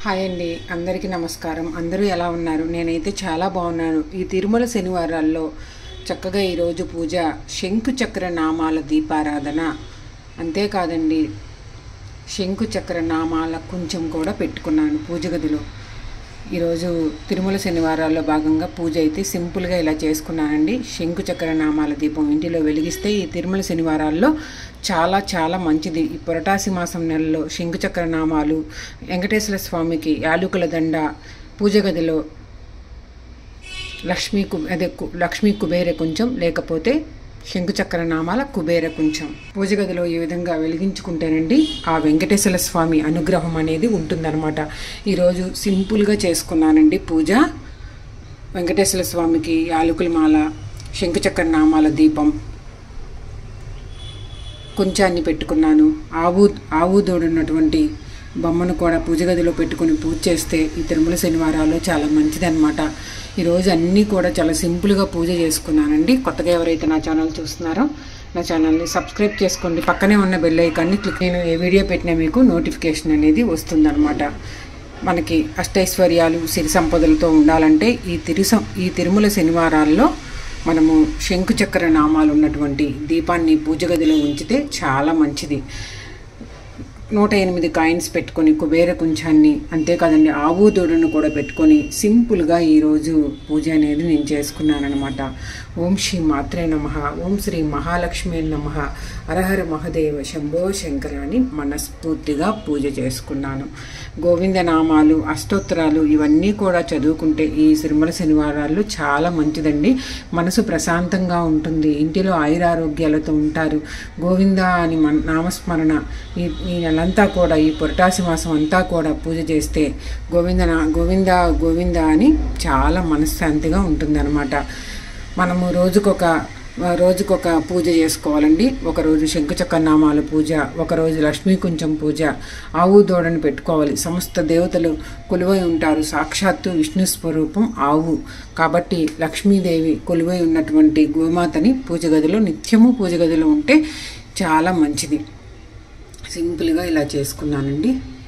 Hi అండి, అందరికీ నమస్కారం. అందరూ ఎలా ఉన్నారు? నేనైతే చాలా బాగున్నాను. ఈ తిరుమల శనివారాల్లో చక్కగా ఈరోజు పూజ, శంకుచక్ర నామాల దీపారాధన, అంతేకాదండి శంకుచక్ర నామాల కొంచెం కూడా పెట్టుకున్నాను పూజ గదిలో. ఈరోజు తిరుమల శనివారాల్లో భాగంగా పూజ అయితే సింపుల్గా ఇలా చేసుకున్నానండి. శంకుచక్ర నామాల దీపం ఇంటిలో వెలిగిస్తే ఈ తిరుమల శనివారాల్లో చాలా చాలా మంచిది. ఈ పురటాసి మాసం నెలలో శంకుచక్ర నామాలు, వెంకటేశ్వర స్వామికి యాలుకల దండ, పూజ గదిలో లక్ష్మీ కుబేర కొంచెం, లేకపోతే శంకుచక్ర నామాల కుబేర కొంచెం పూజ గదిలో ఈ విధంగా వెలిగించుకుంటేనండి ఆ వెంకటేశ్వర స్వామి అనుగ్రహం అనేది ఉంటుందన్నమాట. ఈరోజు సింపుల్గా చేసుకున్నానండి పూజ. వెంకటేశ్వర స్వామికి యాలుకల మాల, శంకుచక్ర నామాల దీపం కొంచాన్ని పెట్టుకున్నాను. ఆవు దూడున్నటువంటి బొమ్మను కూడా పూజ గదిలో పెట్టుకుని పూజ చేస్తే ఈ తిరుమల శనివారాల్లో చాలా మంచిదన్నమాట. ఈరోజు అన్నీ కూడా చాలా సింపుల్గా పూజ చేసుకున్నానండి. కొత్తగా ఎవరైతే నా ఛానల్ చూస్తున్నారో నా ఛానల్ని సబ్స్క్రైబ్ చేసుకోండి. పక్కనే ఉన్న బెల్ ఐకాన్ని క్లిక్, నేను ఏ వీడియో పెట్టినా మీకు నోటిఫికేషన్ అనేది వస్తుందన్నమాట. మనకి అష్టైశ్వర్యాలు, సిరి సంపదలతో ఉండాలంటే ఈ తిరుమల శనివారాల్లో మనము శంకుచక్ర నామాలు ఉన్నటువంటి దీపాన్ని పూజ గదిలో ఉంచితే చాలా మంచిది. 108 కాయిన్స్ పెట్టుకొని కుబేర కుంచాన్ని, అంతేకాదండి ఆవు దూడను కూడా పెట్టుకొని సింపుల్గా ఈరోజు పూజ అనేది నేను చేసుకున్నానమాట. ఓం శ్రీ మాత్రే నమః, ఓం శ్రీ మహాలక్ష్మి నమః, హరహర మహదేవ శంభో శంకర అని మనస్ఫూర్తిగా పూజ చేసుకున్నాను. గోవింద నామాలు, అష్టోత్తరాలు ఇవన్నీ కూడా చదువుకుంటే ఈ తిరుమల శనివారాల్లో చాలా మంచిదండి. మనసు ప్రశాంతంగా ఉంటుంది, ఇంటిలో ఆయురారోగ్యాలతో ఉంటారు. గోవింద అని నామస్మరణ ఈ నెలంతా కూడా, ఈ పురటాసి మాసం అంతా కూడా పూజ చేస్తే గోవింద గోవింద అని చాలా మనశ్శాంతిగా ఉంటుందన్నమాట. మనము రోజుకొక పూజ చేసుకోవాలండి. ఒకరోజు శంకుచక్ర నామాల పూజ, ఒకరోజు లక్ష్మీ కుంచం పూజ, ఆవు దూడని పెట్టుకోవాలి. సమస్త దేవతలు కొలువై ఉంటారు. సాక్షాత్తు విష్ణు స్వరూపం ఆవు కాబట్టి లక్ష్మీదేవి కొలువై ఉన్నటువంటి గోమాతని పూజ గదిలో నిత్యము పూజ గదిలో ఉంటే చాలా మంచిది. సింపుల్గా ఇలా చేసుకున్నానండి.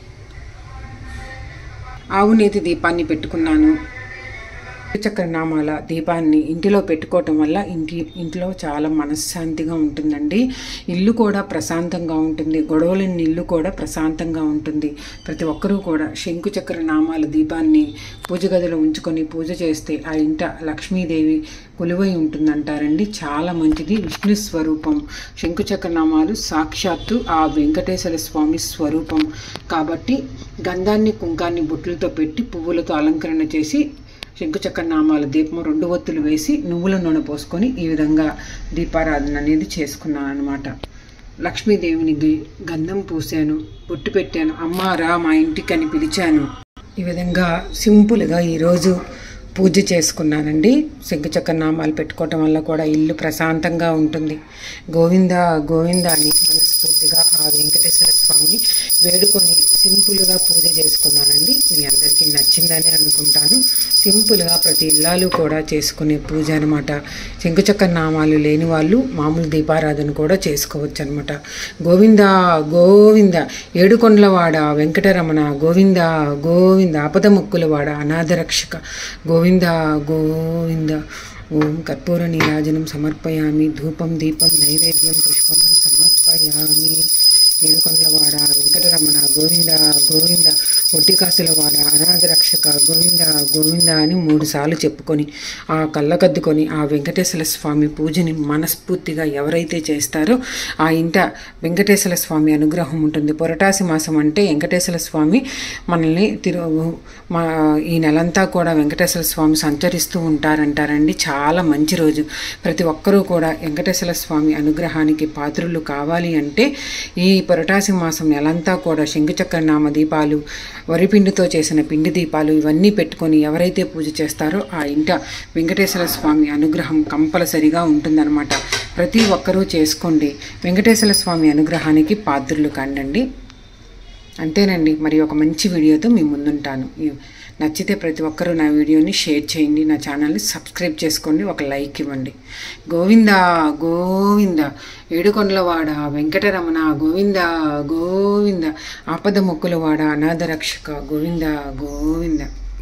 ఆవు నేతి దీపాన్ని పెట్టుకున్నాను. చక్ర నామాల దీపాన్ని ఇంటిలో పెట్టుకోవటం వల్ల ఇంట్లో చాలా మనశ్శాంతిగా ఉంటుందండి. ఇల్లు కూడా ప్రశాంతంగా ఉంటుంది, గొడవలేని ఇల్లు కూడా ప్రశాంతంగా ఉంటుంది. ప్రతి ఒక్కరూ కూడా శంకుచక్ర నామాల దీపాన్ని పూజ గదిలో ఉంచుకొని పూజ చేస్తే ఆ ఇంట లక్ష్మీదేవి కొలువై ఉంటుందంటారండి. చాలా మంచిది. విష్ణు స్వరూపం శంకుచక్ర నామాలు సాక్షాత్తు ఆ వెంకటేశ్వర స్వామి స్వరూపం కాబట్టి గంధాన్ని, కుంకాన్ని బొట్లతో పెట్టి పువ్వులతో అలంకరణ చేసి శంకుచక్ర నామాల దీపం 2 ఒత్తులు వేసి నువ్వుల నూనె పోసుకొని ఈ విధంగా దీపారాధన అనేది చేసుకున్నాను అనమాట. లక్ష్మీదేవిని గంధం పూసాను, బొట్టు పెట్టాను, అమ్మ రా మా ఇంటికి అని పిలిచాను. ఈ విధంగా సింపుల్గా ఈరోజు పూజ చేసుకున్నానండి. శంకుచక్ర నామాలు పెట్టుకోవటం వల్ల కూడా ఇల్లు ప్రశాంతంగా ఉంటుంది. గోవింద గోవింద అని మనస్ఫూర్తిగా ఆ వెంకటేశ్వర స్వామిని వేడుకొని సింపుల్గా పూజ చేసుకున్నానండి. మీ అందరికీ నచ్చిందని అనుకుంటాను. సింపుల్గా ప్రతి ఇల్లాలు కూడా చేసుకునే పూజ అనమాట. శంకుచక్ర నామాలు లేని వాళ్ళు మామూలు దీపారాధన కూడా చేసుకోవచ్చు అనమాట. గోవింద గోవింద ఏడుకొండలవాడ వెంకటరమణ, గోవింద గోవింద ఆపద ముక్కులవాడ అనాథరక్షక, గోవింద గోవింద. ఓం కర్పూర నీరాజనం సమర్పయామి, ధూపం దీపం నైవేద్యం పుష్పం సమర్పయామి. ఏడుకొండలవాడ వెంకటరమణ, గోవింద గోవింద ఒట్టికాసులవాడ అనాథరక్షక, గోవింద గోవింద అని 3 సార్లు చెప్పుకొని ఆ కళ్ళకద్దుకొని ఆ వెంకటేశ్వర స్వామి పూజని మనస్ఫూర్తిగా ఎవరైతే చేస్తారో ఆ ఇంట వెంకటేశ్వర స్వామి అనుగ్రహం ఉంటుంది. పురటాసి మాసం అంటే వెంకటేశ్వర స్వామి మనల్ని ఈ నెలంతా కూడా వెంకటేశ్వర స్వామి సంచరిస్తూ ఉంటారంటారండి. చాలా మంచి రోజు. ప్రతి ఒక్కరూ కూడా వెంకటేశ్వర స్వామి అనుగ్రహానికి పాత్రులు కావాలి అంటే ఈ పురటాసి మాసం నెలంతా కూడా శంకుచక్ర నామ దీపాలు, వరిపిండితో చేసిన పిండి దీపాలు ఇవన్నీ పెట్టుకొని ఎవరైతే పూజ చేస్తారో ఆ ఇంట వెంకటేశ్వర స్వామి అనుగ్రహం కంపల్సరిగా ఉంటుందన్నమాట. ప్రతి ఒక్కరూ చేసుకోండి. వెంకటేశ్వర స్వామి అనుగ్రహానికి పాత్రులు కండండి. అంతేనండి. మరి ఒక మంచి వీడియోతో మీ ముందుంటాను. నచ్చితే ప్రతి ఒక్కరూ నా వీడియోని షేర్ చేయండి, నా ఛానల్ని సబ్స్క్రైబ్ చేసుకోండి, ఒక లైక్ ఇవ్వండి. గోవిందా గోవింద ఏడుకొండలవాడ వెంకటరమణ గోవింద గోవింద ఆపద మొక్కులవాడ అనాథ రక్షక గోవింద గోవింద.